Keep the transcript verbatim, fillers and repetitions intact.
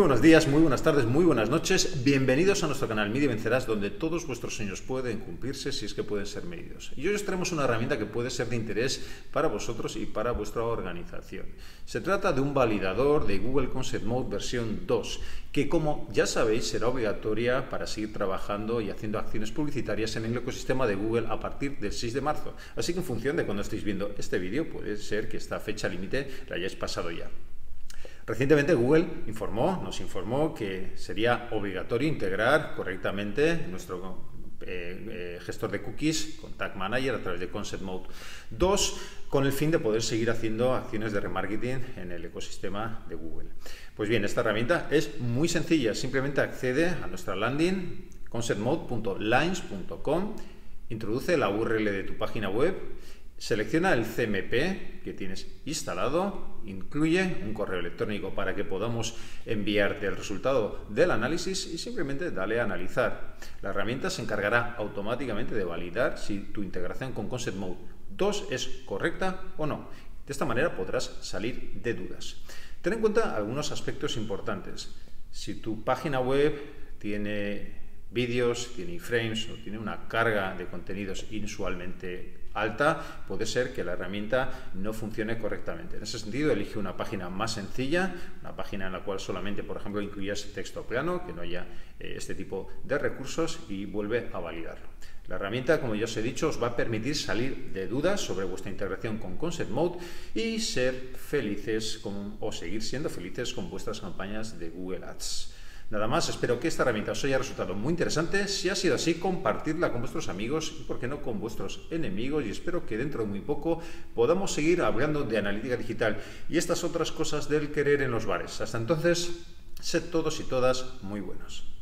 buenos días, muy buenas tardes, muy buenas noches. Bienvenidos a nuestro canal Mide y Vencerás, donde todos vuestros sueños pueden cumplirse si es que pueden ser medidos. Y hoy os traemos una herramienta que puede ser de interés para vosotros y para vuestra organización. Se trata de un validador de Google Concept Mode versión dos, que como ya sabéis será obligatoria para seguir trabajando y haciendo acciones publicitarias en el ecosistema de Google a partir del seis de marzo. Así que en función de cuando estéis viendo este vídeo, puede ser que esta fecha límite la hayáis pasado ya. Recientemente Google informó, nos informó que sería obligatorio integrar correctamente nuestro eh, eh, gestor de cookies con Tag Manager a través de Concept Mode dos, con el fin de poder seguir haciendo acciones de remarketing en el ecosistema de Google. Pues bien, esta herramienta es muy sencilla, simplemente accede a nuestra landing concept mode punto lines punto com, introduce la U R L de tu página web, selecciona el C M P que tienes instalado, incluye un correo electrónico para que podamos enviarte el resultado del análisis y simplemente dale a analizar. La herramienta se encargará automáticamente de validar si tu integración con Concept Mode dos es correcta o no. De esta manera podrás salir de dudas. Ten en cuenta algunos aspectos importantes. Si tu página web tiene vídeos, tiene iframes o tiene una carga de contenidos inusualmente alta, puede ser que la herramienta no funcione correctamente. En ese sentido, elige una página más sencilla, una página en la cual solamente, por ejemplo, incluyas texto plano, que no haya eh, este tipo de recursos, y vuelve a validarlo. La herramienta, como ya os he dicho, os va a permitir salir de dudas sobre vuestra integración con Concept Mode y ser felices con, o seguir siendo felices con vuestras campañas de Google Ads. Nada más, espero que esta herramienta os haya resultado muy interesante. Si ha sido así, compartidla con vuestros amigos y, por qué no, con vuestros enemigos. Y espero que dentro de muy poco podamos seguir hablando de analítica digital y estas otras cosas del querer en los bares. Hasta entonces, sed todos y todas muy buenos.